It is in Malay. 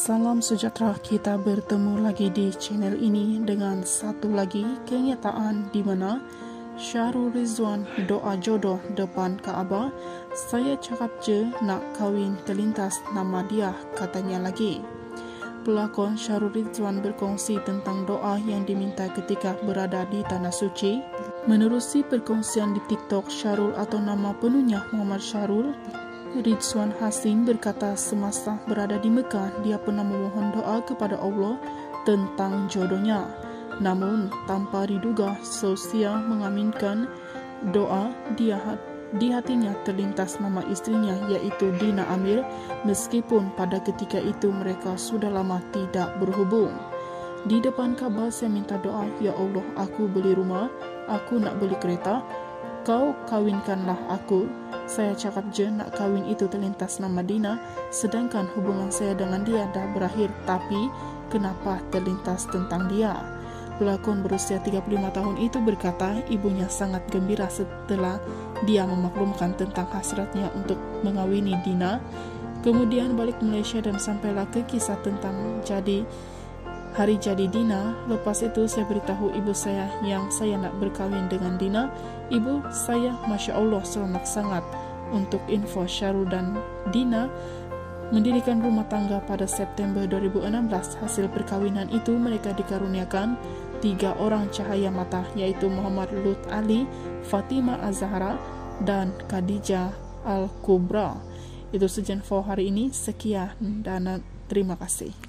Salam sejahtera, kita bertemu lagi di channel ini dengan satu lagi kenyataan di mana Syahrul Rizwan doa jodoh depan Kaabah. Saya cakap je nak kahwin terlintas nama dia, katanya lagi. Pelakon Syahrul Rizwan berkongsi tentang doa yang diminta ketika berada di Tanah Suci. Menerusi perkongsian di TikTok Syahrul atau nama penuhnya Muhammad Syahrul Rizwan Hasim berkata semasa berada di Mekah dia pernah memohon doa kepada Allah tentang jodohnya. Namun tanpa diduga sosial mengaminkan doa di hatinya terlintas nama istrinya iaitu Dina Amir, meskipun pada ketika itu mereka sudah lama tidak berhubung. Di depan Kaabah saya minta doa, ya Allah, aku beli rumah, aku nak beli kereta, kau kawinkanlah aku. Saya cakap je nak kawin itu terlintas nama Dina, sedangkan hubungan saya dengan dia dah berakhir, tapi kenapa terlintas tentang dia? Pelakon berusia 35 tahun itu berkata ibunya sangat gembira setelah dia memaklumkan tentang hasratnya untuk mengawini Dina. Kemudian balik Malaysia dan sampailah ke kisah tentang hari jadi Dina. Lepas itu saya beritahu ibu saya yang saya nak berkahwin dengan Dina. Ibu saya Masya Allah selamat sangat. Untuk info, Syahrul dan Dina mendirikan rumah tangga pada September 2016. Hasil perkawinan itu mereka dikaruniakan 3 orang cahaya mata, yaitu Muhammad Lut Ali, Fatimah Az-Zahra, dan Khadijah Al-Kubra. Itu saja info hari ini. Sekian dan terima kasih.